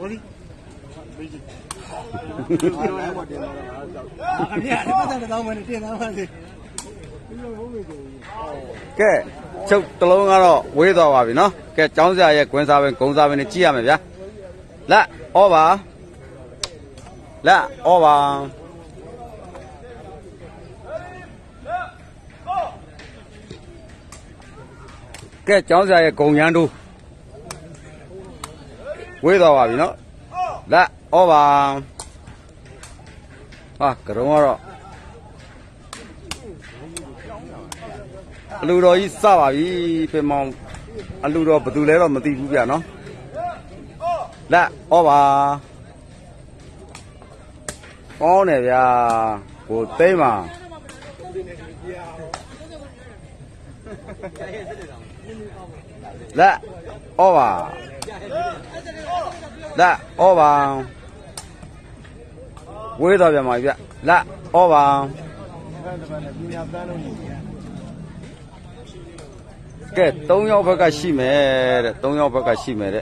cái chụp tao lâu rồi quay tao vào vì nó cái cháu ra vậy quên sao bên cũng sao bên này chia mày biết lạ ô bà cái cháu ra vậy cùng nhau đu quay tao vào vì nó lạ ô bà cái đúng rồi lưu rồi sao vậy phải mong lưu rồi bắt đầu lấy rồi mà tìm cũng vậy nó lạ ô bà con này à của tây mà lạ ô bà quay tao về mày vậy lạ ô bà cái đông nhau phải cái gì mẹ đấy đông nhau phải cái gì mẹ đấy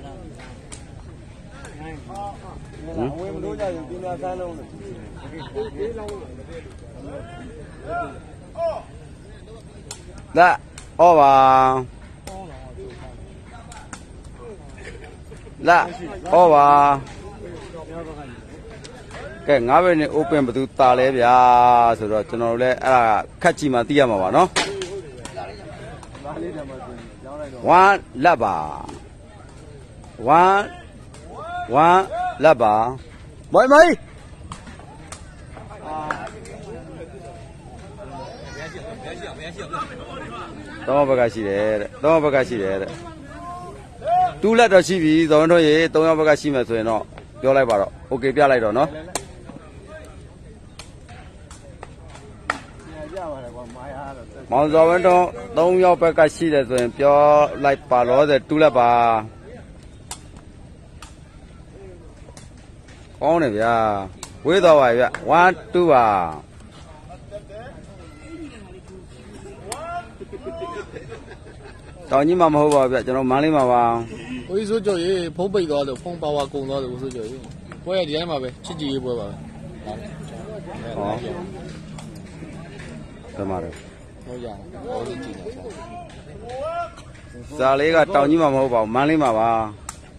đã ô bà đã ô bà cái ngã bên này open bắt đầu ta lấy bia rồi đó cho nó lấy khách chỉ mà tiêm mà vào nó one là bà mấy tao bao cái gì đấy tu lại đó chỉ vì tao nói gì tao bao cái gì mà thôi nóပြောlại bảo đó ok biết lại đó nó mong sao vậy đó tao bao cái gì đấy rồiပြောlại bảo đó rồi tu lại bà con này vậy quay tao vậy one two à tao như mà hô vào vậy cho nó mang lên mà vào ôi số chỗ gì phong bì đó được phong bao à cùng đó được số chỗ gì quay ở đây mà vậy chỉ gì vậy vậy cái mà đấy thôi giờ lấy cái tao như mà hô vào mang lên mà vào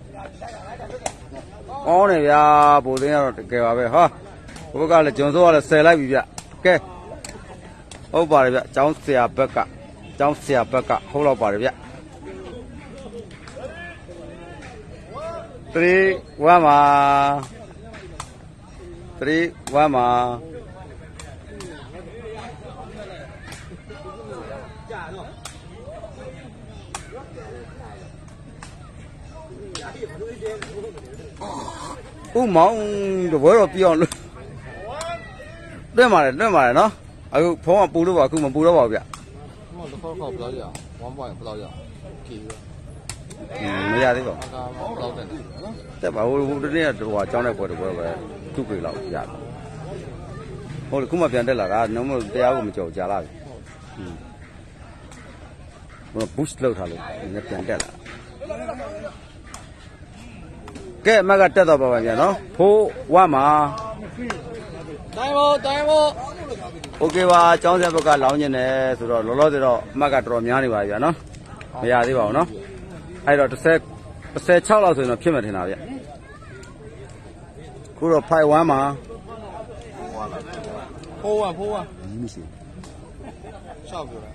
con này vậy bố thế nào cái vào vậy ha bố cái là chúng tôi là xe lại bị vậy cái ô bà đấy vậy cháu xe bớt cả hô lao bà đấy vậy 3 1 mà 3 1 mà mong rồi với rồi pion luôn đây mà nó phong mà bù đâu vào không mà bù đâu vào vậyไม่ยากที่บอกแต่ว่าโหเนี่ยตัวเจ้าเนี่ยปวดหัวแบบทุกปีแล้วยากโหคุณมาเปลี่ยนได้หรอครับน้องมันเตี้ยก็ไม่จบจ้าละมันพุชเลิกทำเลยเนี่ยเปลี่ยนได้ละแกมาก็เต้นต่อไปเนี่ยเนาะโผล่ว่ามาได้บ่โอเคว่าเจ้าเสียบก็เหล่าเนี่ยเนี่ยสุดแล้วล้อๆတော့มาก็တော်များနေပါပြီเนาะไม่ยากที่บอกเนาะအဲ့တော့16လောက်ဆိုရင်တော့ဖြစ်မှထင်တာဗျခုတော့ဖိုင်1မှာဖိုးอ่ะမရှိရှောက်ပြောတာ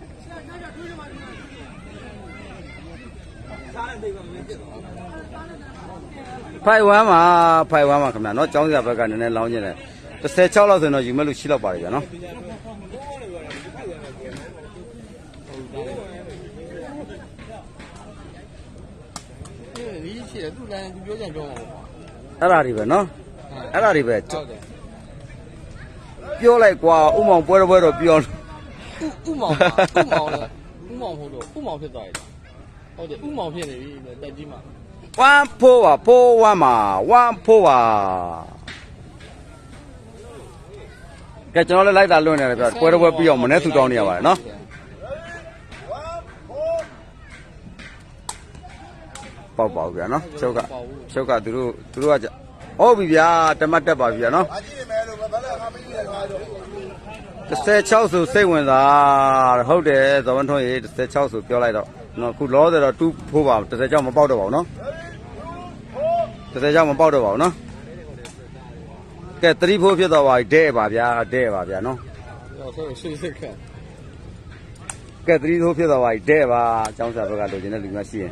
ဖိုင်1မှာခင်ဗျာเนาะကျောင်းစရာဘက်ကနည်းနည်းလောင်းကျင်တယ်16လောက်ဆိုရင်တော့ယူမဲ့လို့ရှိတော့ပါတယ်ဗျာเนาะသူ့လည်းသူပြောကြပြောမှာပေါ့အဲ့ဒါတွေပဲเนาะအဲ့ဒါတွေပဲပြောလိုက်ကွာဥမောင်ပွဲတော့ပြောဥမောင်ဟုတ်တော့ဥမောင်ဖြစ်သွားတယ်ဟုတ်တယ်ဥမောင်ဖြစ်နေပြီတက်ကြီးမှာ 1 4ပါ4 1မှာ1 4ပါကဲကျွန်တော်လည်းလိုက်တာလွတ်နေတယ်ဗျပွဲတော့ပြီးအောင်မနေ့သူတောင်းနေရပါတယ်เนาะပေါက်ပါဘူးဗျာနော်ချုပ်ကသူတို့ကဟုတ်ပြီဗျာတမတ်တက်ပါပြီဗျာနော်16ဆိုစိတ်ဝင်စားဟုတ်တယ်ဇော်ဝင်းထွန်းရေ16ဆိုပြောလိုက်တော့နော်ခုလောတယ်တော့2ဖိုးပါ16မပေါက်တော့ပါဘူးနော်16မပေါက်တော့ပါဘူးနော်ကဲ3ဖိုးဖြစ်တော့ပါဒဲပါဗျာနော်ကဲ3ဖိုးဖြစ်တော့ပါဒဲပါအကြောင်းစာဘက်ကလိုချင်တဲ့လူများရှိရင်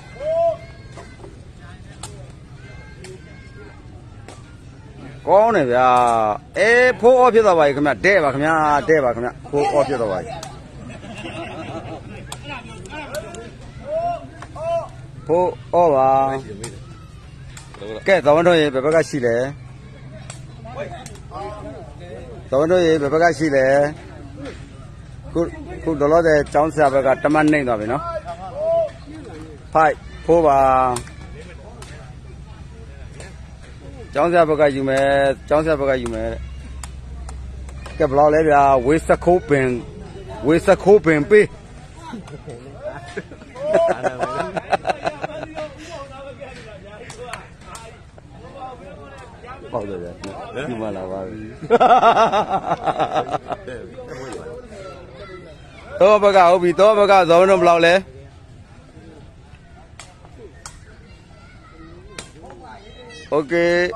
ကောင်းတယ်ဗျာဖိုးအောဖြစ်တော့ပါခင်ဗျဒဲပါခင်ဗျဖိုးအောဖြစ်တော့ပါဖိုးအောပါကဲဇော်ဝင်းထွန်းရေဘယ်ဘက်ကရှိလဲဇော်ဝင်းထွန်းရေဘယ်ဘက်ကရှိလဲခုတော်တော်တဲ့ចောင်းဆရာဘက်ကတမတ်နှိမ့်သွားပြီနော်ဖိုးပါចောင်းဆရာဘက်ကယူမယ်ကဲဘယ်လောက်လဲဗျာဝေးစခိုးပင်ပေးပေါက်တယ်ဗျာဒီမှာလာပါပြီတော့ဘက်ကဟုတ်ပြီတော့ဘက်ကဇောင်းတော့ဘယ်လောက်လဲโอเค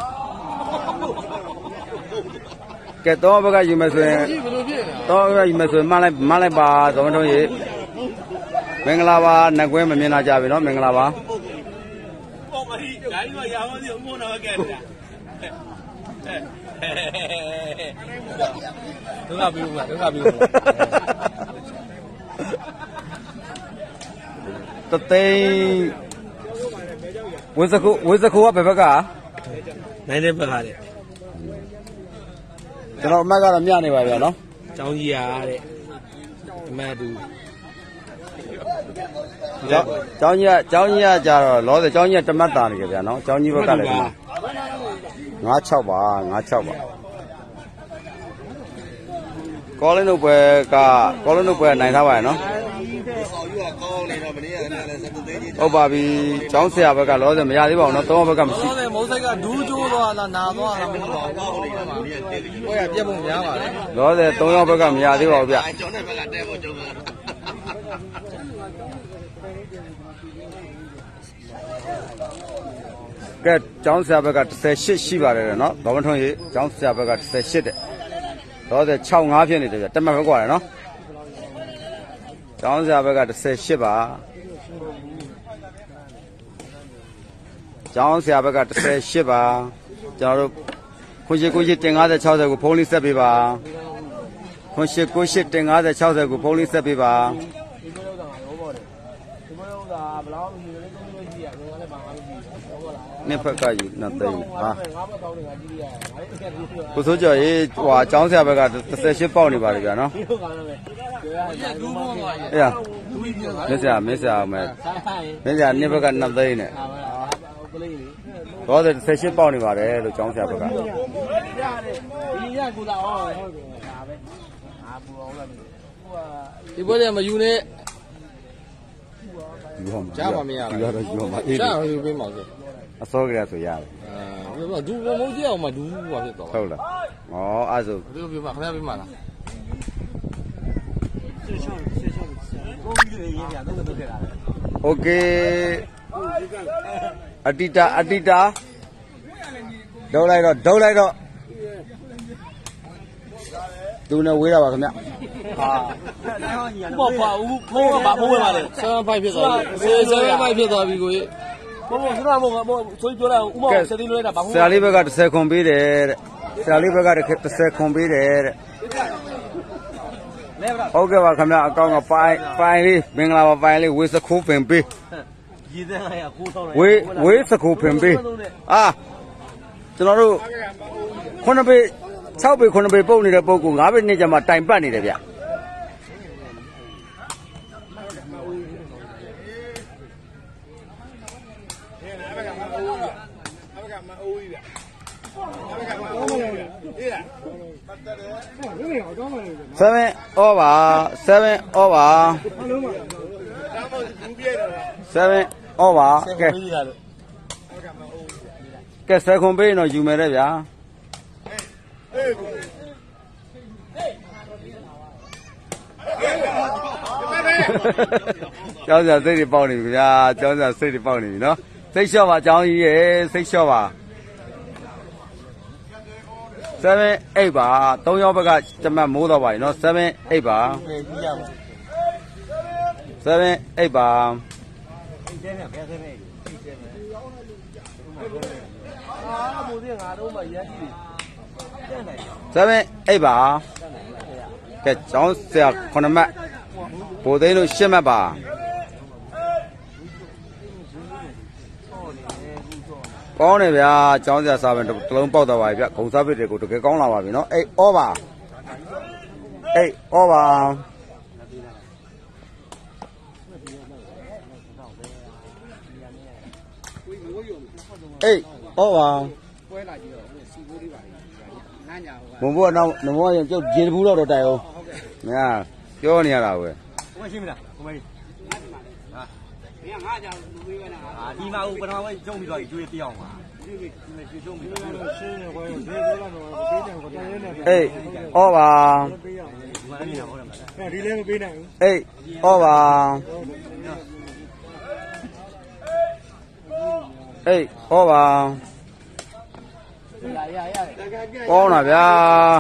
ကဲတော့ဘက်ကယူမယ်ဆိုရင်တော့ဘက်ကယူမယ်ဆိုရင်မှလိုက်ပါဇောင်းတော့ရေမင်္ဂလာပါနှကွဲမမြင်လာကြပြီနော်မင်္ဂလာပါပေါ့မကြီးဓာတ်ကြီးကရာမစီအုံတော့ကဲတယ်ဒုက္ခပြီးဦးတသိန်းဝေစခိုးကဘယ်ဘက်ကနိုင်တဲ့ဘက်ကတဲ့ကျွန်တော်အမတ်ကတော့မြနေပါဗျာနော်ကျောင်းကြီးရတဲ့အမတ်တူကျောင်းကြီးကကြတော့လောဆယ်ကျောင်းကြီးကတမတ်တာနေကြဗျာနော်ကျောင်းကြီးဘက်ကလည်း96ပါကောလင်းတို့ဘွယ်နိုင်ထားပါရဲ့နော်ဟုတ်ပါပြီကျောင်းဆရာဘက်ကလောဆယ်မရသေးပါဘူးနော်3ဘက်ကမရှိလောဆယ်မုံစိတ်ကဒူးကျိုးသွားလားနာသွားလားမဟုတ်ပါဘူးဟိုရပြက်ပုံများပါလေလောဆယ်3ယောက်ဘက်ကမရသေးပါဘူးဗျကျောင်းတဲ့ဘက်ကတဲဖို့ကျုံးကဲကျောင်းဆရာဘက်က18ရှိပါတယ်နော်ဒေါ်ဝင်းထွန်းရေကျောင်းဆရာဘက်က18တဲ့လောဆယ်65ဖြစ်နေတယ်ဗျတက်မှတ်ပဲกว่าတယ်နော်ကျောင်းဆရာဘက်က18ပါကျောင်းဆရာဘက်က18ပါကျွန်တော်တို့98တင်50 60ကိုဖုန်းလေးဆက်ပေးပါ98တင်50 60ကိုဖုန်းလေးဆက်ပေးပါနှစ်ဖက်ကယူနှစ်သိန်းဟာကိုစိုးကျော်ရေဟိုကျောင်းဆရာဘက်က18ပေါက်နေပါလေဗျာနော်အေးရမင်းဆရာမယ်နှစ်ဘက်က2သိန်းနဲ့တော့18ပေါက်နေပါတယ်လို့ကျောင်းဆရာဘက်ကဒီရကူလာအောင်ဟုတ်တယ်ဒါပဲပူအောင်လာဒီဘက်ထဲမှာယူနေကြားပါမရဘူးကြားယူပေးမှာဆိုအစောကလေးဆိုရတယ်ဒူမုံကြီးအောင်မဒူပါဖြစ်တော့ဟုတ်လားအဲ့ဆိုဒီလိုပြပါခင်ဗျားပြမှာလားโอเคအတိတာဒုတ်လိုက်တော့သူနဲ့ဝေးတာပါခင်ဗျဘောပါဦးဖိုးကဘာဖိုးဝင်ပါလဲ75ဖြစ်သွားပြီ75ဖြစ်သွားပြီကိုကြီးဘောဆိုတော့ဘောဆိုပြောလိုက်ဦးမောင်ဆက်သိလို့လိုက်တာဘာဖိုးဆရာလေးဘက်က30ခွန်ပေးတယ်တဲ့ဆရာလေးဘက်က30ခွန်ပေးတယ်တဲ့ဟုတ်ကဲ့ပါခင်ဗျအကောင့်ကပိုင်လေးမင်္ဂလာပါပိုင်လေးဝေးစခိုးပင်ပေးရည်တဲ့ဟာကိုထောက်လိုက်ဝေးစခိုးပင်ပေးကျွန်တော်တို့9ပေ6ပေ9ပေပုတ်နေတဲ့ပုတ်ကို9ပေနှစ်ကျမှတိုင်ပတ်နေတယ်ဗျ7 over ဩပါကဲဆယ်ခွန်ပေးတော့ယူမယ်တဲ့ဗျာကျောင်းစာစိတ်တွေပေါက်နေပြီဗျာကျောင်းစာစိတ်တွေပေါက်နေပြီနော်စိတ်လျှော့ပါကျောင်းကြီးရဲ့စိတ်လျှော့ပါ7 8ပါ3ယောက်ဘက်ကတမတ်မိုးတော့ပါပြီနော်7 8ပါ7 8ပါ7 8ပါကဲကျောင်းဆရာ9မှတ်ဘိုးသိန်းလို့10မှတ်ပါကောင်းတယ်ဗျာကျောင်းဆရာစာပင်တစ်လုံးပေါက်တော့ပါပြီဗျဂုံစားပစ်တွေကိုတကယ်ကောင်းလာပါပြီနော်8 ဩပါ8 ဩပါ8 ဩပါပွဲလာကြည့်တော့စီဘိုးလေးပါနန်းညာဟိုဘုံဘိုးကတော့နမောရင်ကျုပ်ဂျင်းဘူးတော့တိုင်အောင်ငါပြောနေရတာပဲဘုမရှိမလားဘုမကြီးဟာမင်းငါကြောင်လူပေးပဲလားဟာဒီမှာဟိုပထမပိုင်းကျုံပြီးတော့ကျွေးပြအောင်ပါဒီကျုံပြီးတော့ရှင်းနေခွဲဈေးသေးလာတော့ဈေးတယ်ကိုတိုင်းနေအေးဩပါဒီလည်းမပေးနိုင်ဘူးအေးဩပါအေးဩပါကောင်းတာဗျာ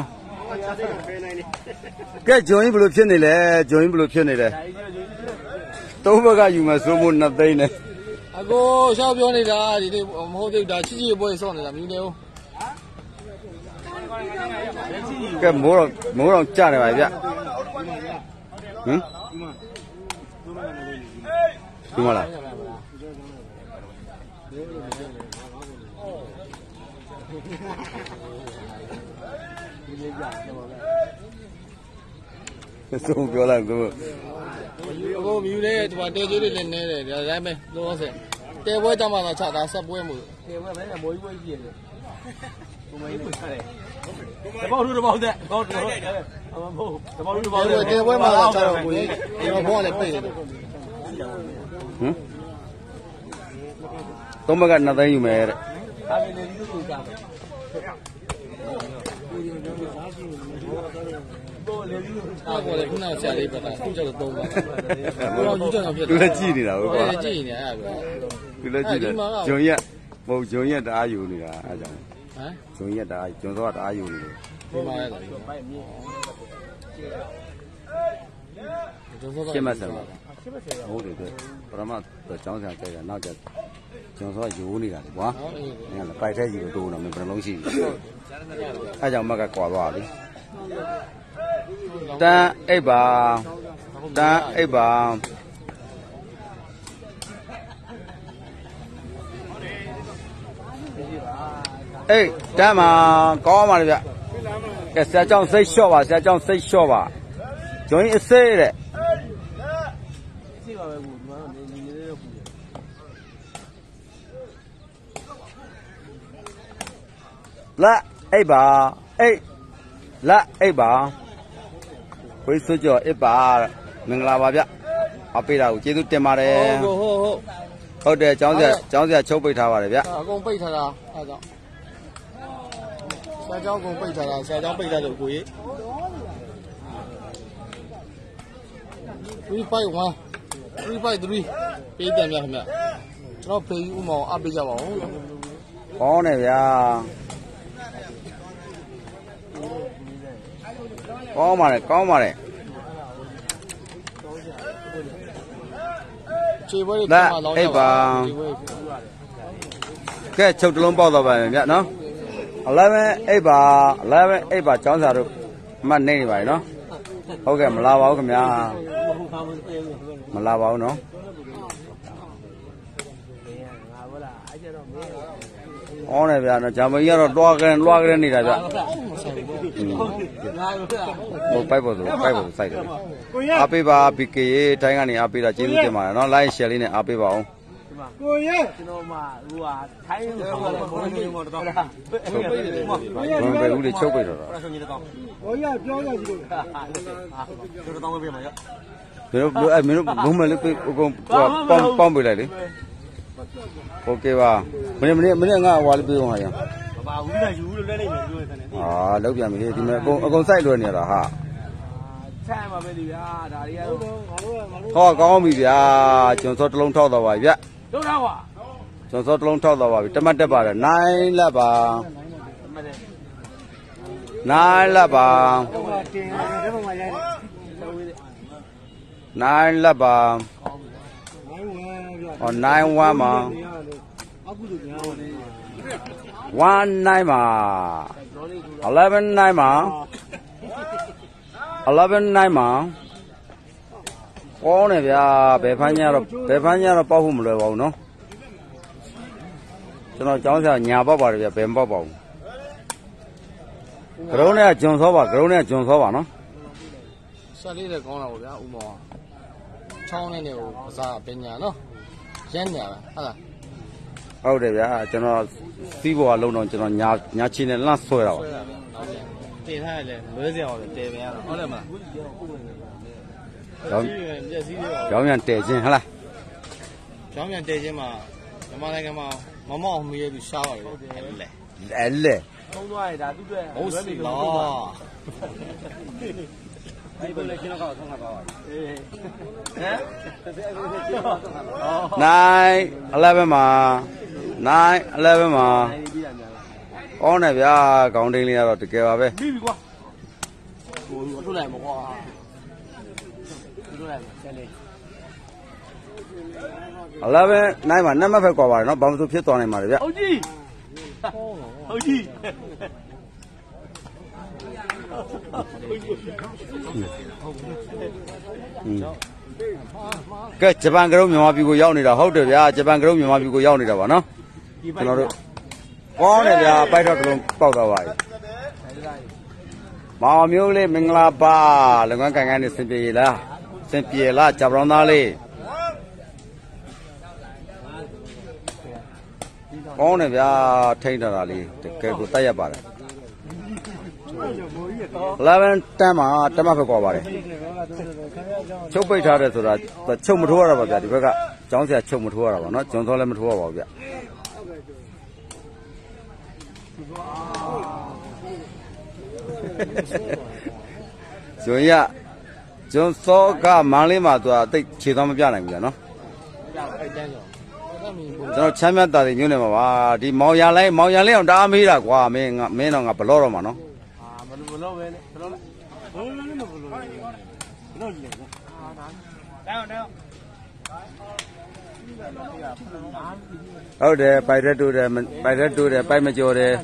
ကဲဂျုံကြီးဘယ်လိုဖြစ်နေလဲဂျုံကြီးဘယ်လိုဖြစ်နေလဲသုံးဘက်ကယူမယ်ဆိုမှု2သိန်းနဲ့အကိုရှောက်ပြောနေတာဒီနေ့မဟုတ်သေးဘူးဒါချစ်ချစ်ပွဲဆော့နေတာမြူနေဦးကဲမိုးတော့ကြနေပါဗျဟမ်ဒီမလားဆုံးပြောလိုက်ကိုကိုမြူလေးဒီမှာတဲကျွေးလေးလည်းနဲတယ်ဒါတိုင်းပဲလုံးဝဆက်တဲပွဲကြမှာတော့ချတာဆက်ပွဲမို့တဲပွဲပဲမိုးကြီးပွဲကြီးရတယ်ကိုမကြီးပွတ်တယ်တပေါက်တို့တပေါက်တဲ့ဘောတော့အမမို့တပေါက်တို့တပေါက်တဲ့တဲပွဲမှာတော့ချတော့ကိုကြီးဒီတော့ဘောကလည်းပိတ်နေတယ်ဟမ်သုံးဘက်က2သိန်းယူမယ်တဲ့ဒါပဲလေဒီလိုကြမယ်ပေါ်လေခုနကဆရာလေးပတ်တာခုကျတော့3ပါဘယ်တော့ယူကြတော့ဖြစ်တယ်သူလည်းကြည့်နေတာဟုတ်ပါကြည့်နေအဲ့ဒါသူလည်းကြည့်တယ်ဂျုံရက်မဟုတ်ဂျုံရက်တအားယူနေတာအဲ့ကြောင့်ဟမ်ဂျုံရက်တအားဂျုံစောတအားယူနေတယ်ဒီမှာရတယ်ရှင်းမဆက်ပါဟုတ်တယ်သူပရမတ်ကျောင်းဆရာကြိုက်တာနောက်ကျဂျုံစောယူနေတာလေကွာနင်ကလည်းပိုက်ထဲကြီးတော့တိုးနေမယ်ဘယ်နှလုံးရှိပြီအဲ့ကြောင့်မက်ကကွာသွားပြီတန်းအိပ်ပါတန်းအိပ်ပါအေးတန်းမှာကောင်းပါလေဗျကဲဆရာကျောင်းစိတ်လျှော့ပါဆရာကျောင်းစိတ်လျှော့ပါဂျွန်အစေးတဲ့လက်အိပ်ပါအိပ်လက်အိပ်ပါဝိစွကျော်အိပ်ပါမင်္ဂလာပါဗျအပေးတာကိုကျေးဇူးတင်ပါတယ်ဟုတ်တယ်ကျောင်းဆရာချုပ်ပိတ်ထားပါတယ်ဗျအကုန်ပိတ်ထားတာအဲဒါဆရာကျောင်းကုန်ပိတ်ထားတာဆရာကျောင်းပိတ်ထားလို့ကိုကြီး351 353ပေးတယ်များခင်ဗျကျွန်တော်ဖေးဦးမောင်အပေးကြပါဦးကောင်းတယ်ဗျာကောင်းပါတယ်ကောင်းပါတယ်ခြေပွဲလေးပြန်လာတော့ပါကဲချုပ်တလုံးပေါက်တော့ပါမယ်ဗျနော်11 8ပါ11 8ပါကျောင်းစာတို့အမှတ်နေပါပြီနော်ဟုတ်ကဲ့မလာပါဘူးခင်ဗျာမလာပါဘူးနော်အော်နေဗျာနော်ဂျာမကြီးကတော့တွားကြဲနေတာဗျဟိုပိုက်ပေါ်စိုက်တယ်အားပေးပါဘီကေတိုင်းကနေအားပေးတာကျေးဇူးတင်ပါတယ်နော် like share လေးနဲ့အားပေးပါအောင်ကိုရဲကျွန်တော်မှဟိုဟာထိုင်းဘုံမျိုးတော့တော့ချုပ်ပိတ်တယ်ဘယ်ဦးလေးချုပ်ပိတ်တော့တာဟိုရပြောရကြည့်လို့တော့ပဲမှာရမင်းတို့ဘုံမလေးအကုန်ပေါင်းပေးလိုက်လေ ok ba mình ngã vào đi không hả nhỉ bà uống là chú lên đây mình rồi thằng này à lâu giờ mình thì con sai luôn nhỉ là ha sai mà bên đi à đã đi thôi có mình à chúng tôi lông thau tao vậy vậy đâu đâu à chúng tôi lông thau tao vậy tao mất bà này là bà này là bà này là bà còn này qua mà one nine mà 11 nine mà 11 nine mà có này bây giờ bảo không được bảo nó cho nó cháu sẽ nhà bảo rồi bây giờ bảo cái này chọn số bảo nó sao đi được con nào vậy mà trong này nhiều sao bên nhà nó dân nhà hả ဟုတ်တယ်ဗျာကျွန်တော်စီးပေါ်ကလုံးတော့ကျွန်တော်ညာချင်းနဲ့လန့်ဆွဲတော့တင်ထားတယ်လွဲစရာတယ်တဲပဲရတော့ဟုတ်တယ်မလားမျက်စိတွေရောင်းမြန်တဲချင်းဟလားကျောင်းမြန်တဲချင်းမှာမြန်မာနိုင်ငံမှာမမောက်မရဘူးရှားပါတယ်အဲ့လေသုံးသွားရတာသူ့အတွက်ဟုတ်စီလားဒီဘက်လည်းရှင်းတော့ဆောင်းခါပါပါအေးဟမ် 9 11မှာ9 11မှာကောင်းတယ်ဗျာကောင်းတင်းလေးကတော့တကယ်ပါပဲပြီးပြီကွာဟိုထုတ်လိုက်မကွာထုတ်လိုက်ဆက်လေ 11 9မှာနံပါတ်ပဲကွာပါတယ်နော်ဘာမှမဖြစ်သွားနိုင်ပါလေဗျဟုတ်ကြီးဟုတ်ကြီးကဲဂျပန်ကရုံးမြန်မာပြည်ကိုရောက်နေတာဟုတ်တယ်ဗျာဂျပန်ကရုံးမြန်မာပြည်ကိုရောက်နေတာပါနော်ကျွန်တော်တို့ကောင်းတယ်ဗျာပိုက်တော့တလုံးပေါက်သွားပါပြီမောင်မျိုးလေးမင်္ဂလာပါလုံငန်းကန်ကန်နေစင်ပြေလားဂျပန်သားလေးကောင်းတယ်ဗျာထိန်းတာလေးတကယ်ကိုတတ်ရပါတယ်11တန်းမှာတက်မှတ်ပဲကွာပါတယ်ချုပ်ပိတ်ထားတယ်ဆိုတာချုပ်မထိုးရတာပါဗျာဒီဘက်ကကျောင်းဆရာချုပ်မထိုးရတာပါနော်ကျွန်းစောလည်းမထိုးရပါဘူးဗျကျွန်းစောကမန်းလေးမှာသူကတိတ်ခြေသွားမပြနိုင်ဘူးဗျာနော်ကျွန်တော်ချမ်းမြတ်တာတွေညွှန်းနေမှာပါဒီမောင်ရလေးအောင်တအားမေးတာကွာမင်းတော့ငါဘလော့တော့မှာနော်ဘလို့ပဲလေဘလို့လဲဘလို့လဲဘလို့လေဟုတ်တယ်ပိုက်ရက်တူတယ်ပိုက်မကျော်တယ်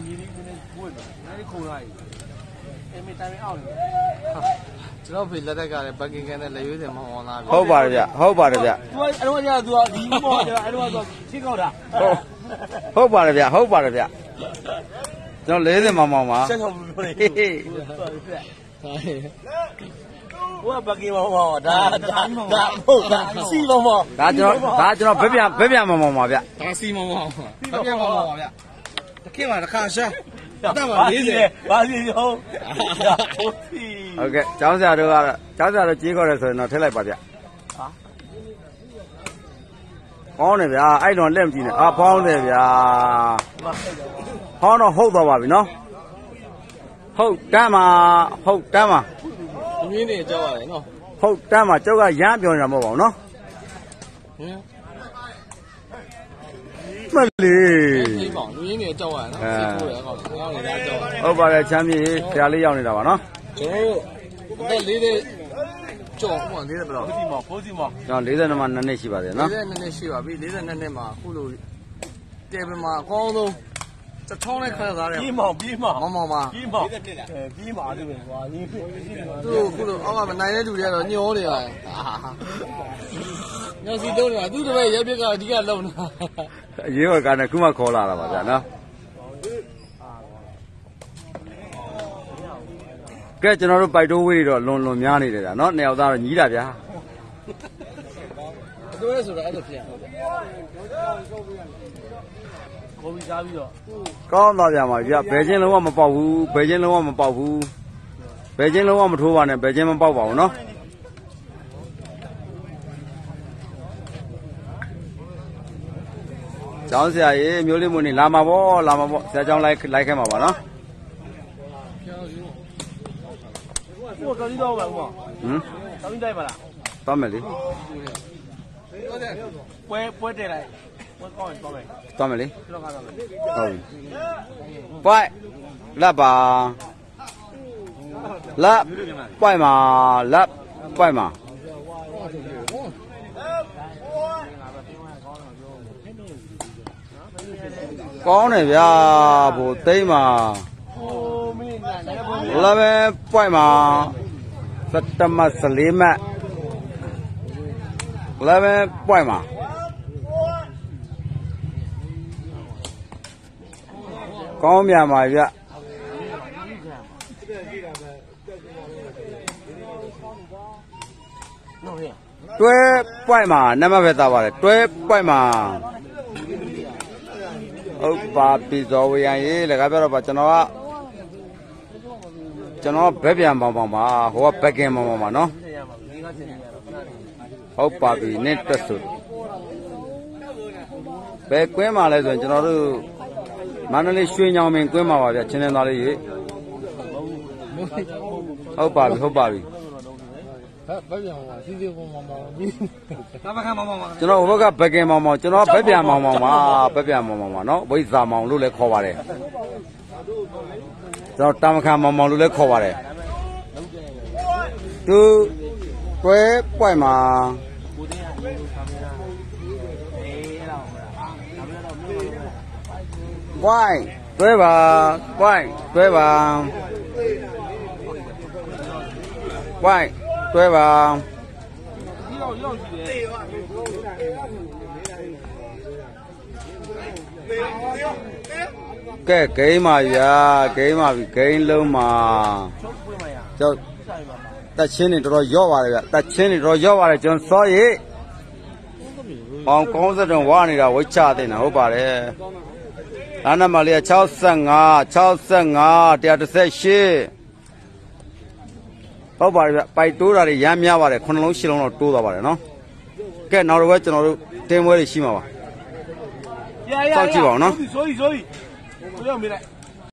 ကျွန်တော်ဖေလက်ထက်ကလည်းဘက်ကင်ကန်နဲ့လက်ရွေးစင်မအောင်လာပြီဟုတ်ပါတယ်ဗျဟုတ်ပါတယ်ဗျသူအဲ့တော့ကျသူကဒီမောကျအဲ့တော့သူချင်းကောက်တာဟုတ်ပါတယ်ဗျကျွန်တော်40မောင်ပါဆက်ဆောင်ပြောနေဟိုကဘက်ကင်မောဒါဟုတ်တာစီမောဒါကျွန်တော်ဘက်ပြန်မောင်ပါဗျဒါစီမောဘက်ပြန်မောပါဗျတခင်မှာတစ်ခါရှာတက်မှာ40ဘာစီဟုတ်ကဲ့ကျောင်းဆရာတို့ကြေးခေါ်တယ်ဆိုရင်တော့ထည့်လိုက်ပါဗျကောင်းတယ်ဗျာအဲ့တော့လက်မကြည့်နဲ့ဖောင်းတယ်ဗျာဖောင်းတော့ဟုတ်သွားပါပြီနော်ဟုတ်တမ်းမှာလူရင်းနေကြောက်ရတယ်နော်ဟုတ်တမ်းမှာကျောက်ကရမ်းပြောနေတာမဟုတ်ပါဘူးနော်မလေးအေးပေါ့လူရင်းနေကြောက်ရတယ်နော်သိဖို့ရအောင်ငေါင်းနေတာကြောက်ဟုတ်ပါတယ်ချမ်းမြေဆရာလေးရောက်နေတာပါနော်ကျွန်တော်လေးကြော်ဟို40ဘယ်လောက်ဖိုးစီမောကျွန်တော်42မှာ2နှစ်ရှိပါတယ်နော် 42နှစ်ရှိပါပြီ42နှစ်မှာအခုလိုတဲပင်မှာအကောင်းဆုံးတထောင်းနဲ့ခါသားတယ်ပြေးမောင်ပြေးမှာသူခုလိုအောက်ကမနိုင်တဲ့လူတွေကတော့ညှောနေပါတယ်ညစီတုံးနေတာသူ့တပည့်ရက်ပြက်ကအဓိကလုံနေတာအရေးပေါ်ကနေခုမှခေါ်လာတာပါဗျာနော်ကဲကျွန်တော်တို့ပိုက်တိုးဝေးတွေတော့လွန်များနေတယ်ဗျာနော်နှစ်ယောက်သားတော့ညီးတာဗျာသူရဲဆိုတာအဲ့လိုဖြစ်အောင်ကိုပြီးစားပြီးတော့ကောင်းသွားကြပါဗျာဘယ်ချင်းလုံးဝမပေါက်ဘူးဘယ်ချင်းလုံးဝမထိုးပါနဲ့ဘယ်ချင်းမပေါက်ပါဘူးနော်ကျောင်းဆရာကြီးမျိုးလေးမွေးနေလာမှာပေါ့ဆရာကျောင်းလိုက်ခဲ့မှာပါနော်我搞你到吧，我。搞你带吧啦。 到没哩？ 不带来，我搞没搞没。 到没哩？ 知道干啥没？ 拜，来吧，来拜嘛，来拜嘛。讲那边不对嘛。လာပဲပွိုက်မှာ17မှ14မှလာပဲပွိုက်မှာကောင်းမြမှာဗျတွဲပွိုက်မှာနမပဲသားပါတယ်တွဲပွိုက်မှာဟုတ်ပါပြီဇော်ဝေရန်ရေးလည်းကပြောတော့ပါကျွန်တော်ဘက်ပြန်ပေါင်းပါဟိုကဘက်ကင်ပေါင်းပါနော်ဟုတ်ပါပြီနင့်တက်စုဘယ်ကွင်းမှာလဲဆိုရင်ကျွန်တော်တို့မန္တလေးရွှေညောင်ပင်ကွင်းမှာပါဗျချင်းချင်းသားလေးကြီးဟုတ်ပါပြီဘက်ပြန်ပါစီစီပေါင်းပါကျွန်တော်ဘက်ကဘက်ကင်ပေါင်းပါကျွန်တော်ဘက်ပြန်ပေါင်းပါဘက်ပြန်ပေါင်းပါနော်ဝိဇာမောင်လို့လည်းခေါ်ပါတယ်ကျွန်တော်တာမခါမောင်လို့လည်းခေါ်ပါတယ်သူတွဲပွိုက်မှာပွိုက်တွဲပါပွိုက်တွဲပါပွိုက်တွဲပါကဲဂိမ်းပါဗျာဂိမ်းပါပြီဂိမ်းလုံးမှာကျောက်တက်ချင်းနေတော်ရော့ပါတယ်ဗျတက်ချင်းနေတော်ရော့ပါတယ်ကျွန်တော်စောရီအောင်ကောင်းစတုံဝါနေတာဝိချတဲ့နာဟုတ်ပါတယ်နာနမလေး65 118ဟုတ်ပါတယ်ဗျပိုက်တိုးတာတွေရမ်းများပါတယ်9လုံး10လုံးတော့တိုးသွားပါတယ်နော်ကဲနောက်တော့ကျွန်တော်တို့တင်းပွဲတွေရှိမှာပါစောင့်ကြည့်ပါဦးနော်所以不要没来